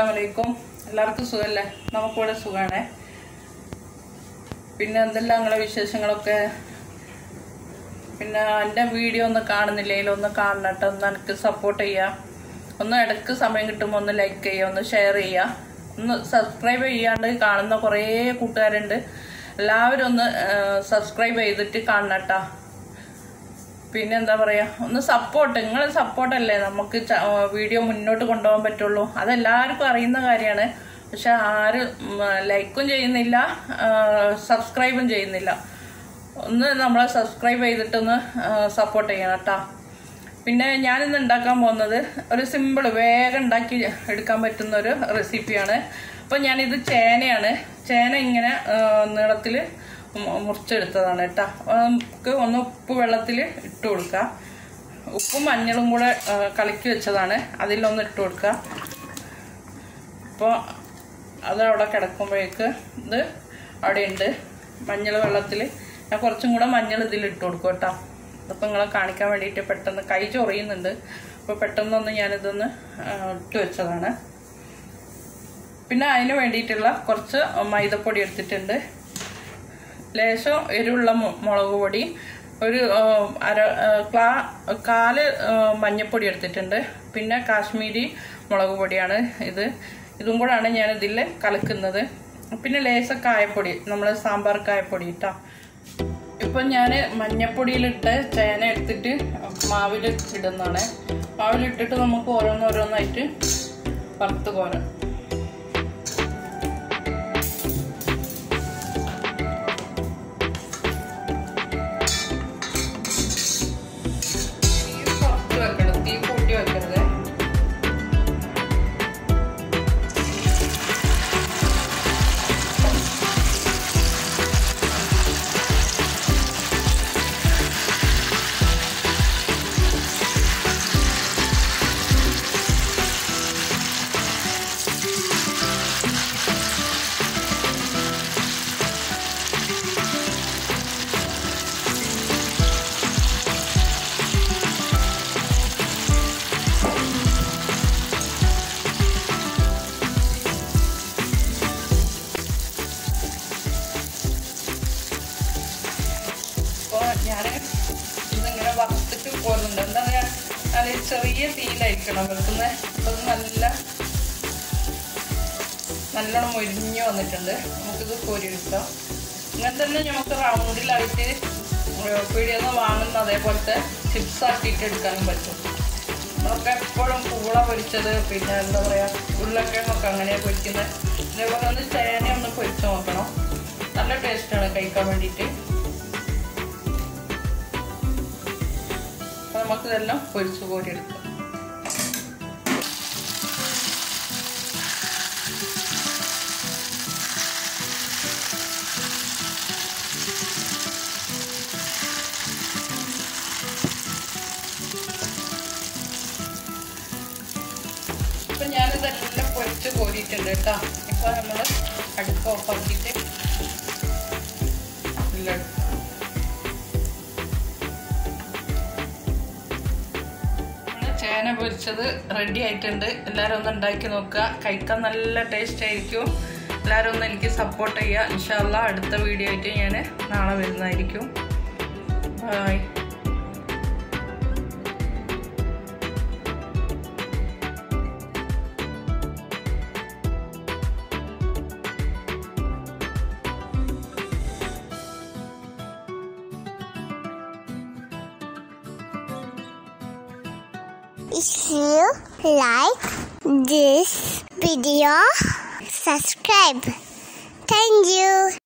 Assalamualaikum. എല്ലാവർക്കും സുഖല്ലേ? നമുക്കിവിടെ സുഖാണ്. പിന്നെ എന്തെല്ലാം നിങ്ങളുടെ വിശേഷങ്ങളൊക്കെ? പിന്നെ എൻ്റെ വീഡിയോ ഒന്ന് കാണുന്നില്ലെങ്കിൽ ഒന്ന് കാണണം ട്ടോ. ഒന്ന് എനിക്ക് സപ്പോർട്ട് ചെയ്യാം. ഒന്ന് ഇടയ്ക്ക് സമയം കിട്ടുമ്പോൾ ഒന്ന് ലൈക്ക് ചെയ്യുക, ഒന്ന് ഷെയർ ചെയ്യുക, ഒന്ന് സബ്സ്ക്രൈബ് ചെയ്യാണ്ട് കാണുന്ന കുറേ കൂട്ടുകാരുണ്ട്. എല്ലാവരും ഒന്ന് സബ്സ്ക്രൈബ് ചെയ്തിട്ട് കാണണം ട്ടോ. പിന്നെ എന്താ പറയാ, ഒന്ന് സപ്പോർട്ട്, നിങ്ങൾ സപ്പോർട്ടല്ലേ നമുക്ക് വീഡിയോ മുന്നോട്ട് കൊണ്ടുപോകാൻ പറ്റുള്ളൂ. അതെല്ലാവർക്കും അറിയുന്ന കാര്യമാണ്. പക്ഷെ ആരും ലൈക്കും ചെയ്യുന്നില്ല, സബ്സ്ക്രൈബും ചെയ്യുന്നില്ല. ഒന്ന് നമ്മളെ സബ്സ്ക്രൈബ് ചെയ്തിട്ടൊന്ന് സപ്പോർട്ട് ചെയ്യണം കേട്ടോ. പിന്നെ ഞാനിന്ന് ഉണ്ടാക്കാൻ പോകുന്നത് ഒരു സിമ്പിൾ വേഗം ഉണ്ടാക്കി എടുക്കാൻ പറ്റുന്ന ഒരു റെസിപ്പിയാണ്. അപ്പോൾ ഞാനിത് ചേനയാണ്. ചേന ഇങ്ങനെ നീളത്തിൽ മുറിച്ചെടുത്തതാണ് കേട്ടോ. നമുക്ക് ഒന്ന് ഉപ്പ് വെള്ളത്തിൽ ഇട്ട് കൊടുക്കുക. ഉപ്പും മഞ്ഞളും കൂടെ കലക്കി വെച്ചതാണ്, അതിലൊന്ന് ഇട്ട് കൊടുക്കുക. അപ്പോൾ അതവിടെ കിടക്കുമ്പോഴേക്ക് ഇത് അവിടെ ഉണ്ട് മഞ്ഞൾ വെള്ളത്തിൽ. ഞാൻ കുറച്ചും കൂടെ മഞ്ഞൾ ഇതിലിട്ട് കൊടുക്കും കേട്ടോ. അപ്പോൾ നിങ്ങളെ കാണിക്കാൻ വേണ്ടിയിട്ട് പെട്ടെന്ന് കൈ ചൊറിയുന്നുണ്ട്. അപ്പോൾ പെട്ടെന്നൊന്ന് ഞാനിതൊന്ന് ഇട്ട് വെച്ചതാണ്. പിന്നെ അതിന് വേണ്ടിയിട്ടുള്ള കുറച്ച് മൈദപ്പൊടി എടുത്തിട്ടുണ്ട്, ലേശം എരിവുള്ള മുളക് പൊടി, ഒരു കാല് മഞ്ഞപ്പൊടി എടുത്തിട്ടുണ്ട്, പിന്നെ കാശ്മീരി മുളക് പൊടിയാണ് ഇതും കൂടാണ് ഞാൻ ഇതിൽ കലക്കുന്നത്. പിന്നെ ലേശ കായപ്പൊടി, നമ്മൾ സാമ്പാർ കായപ്പൊടി ഇട്ടാ. ഇപ്പം ഞാൻ മഞ്ഞപ്പൊടിയിലിട്ട് ചേന എടുത്തിട്ട് മാവിൽ ഇടുന്നതാണ്. മാവിലിട്ടിട്ട് നമുക്ക് ഓരോന്നോരോന്നായിട്ട് വറുത്ത് കോരാം. ഞാൻ ഇതിങ്ങനെ വറുത്തിട്ട് പോകുന്നുണ്ട്. എന്താ പറയുക, നല്ല ചെറിയ തീയിലായിരിക്കണം വെക്കുന്നത്. അത് നല്ലോണം മൊരിഞ്ഞ് വന്നിട്ടുണ്ട്. നമുക്കിത് കോരിയെടുക്കാം. ഇങ്ങനെ തന്നെ നമുക്ക് റൗണ്ടിലായിട്ട് പീടികയിൽ നിന്ന് വാങ്ങുന്ന അതേപോലത്തെ ചിപ്സ് ആക്കിയിട്ട് എടുക്കാനും പറ്റും. നമ്മളൊക്കെ എപ്പോഴും പൂള പൊരിച്ചത്, പിന്നെ എന്താ പറയുക ഉരുളക്കിഴങ്ങൊക്കെ അങ്ങനെയാണ് പൊരിക്കുന്നത്. അതേപോലെ ഒന്ന് ചേന ഒന്ന് പൊരിച്ച് നോക്കണം, നല്ല ടേസ്റ്റാണ് കഴിക്കാൻ വേണ്ടിയിട്ട്. നമുക്കിതെല്ലാം പൊരിച്ച് കോരിയെടുക്കാം. ഇപ്പം ഞാനിതെല്ലാം പൊരിച്ച് കോരിയിട്ടുണ്ട് കേട്ടോ. ഇപ്പം നമ്മൾ അടുപ്പ് ഓഫാക്കിയിട്ട് എല്ലാം ചേന പൊരിച്ചത് റെഡി ആയിട്ടുണ്ട്. എല്ലാവരും ഒന്ന് ഉണ്ടാക്കി നോക്കുക, കഴിക്കാൻ നല്ല ടേസ്റ്റ് ആയിരിക്കും. എല്ലാവരും ഒന്ന് എനിക്ക് സപ്പോർട്ട് ചെയ്യുക. ഇൻഷാ അല്ലാഹ് അടുത്ത വീഡിയോ ആയിട്ട് ഞാൻ നാളെ വരുന്നതായിരിക്കും. Bye. If you like this video, subscribe. Thank you.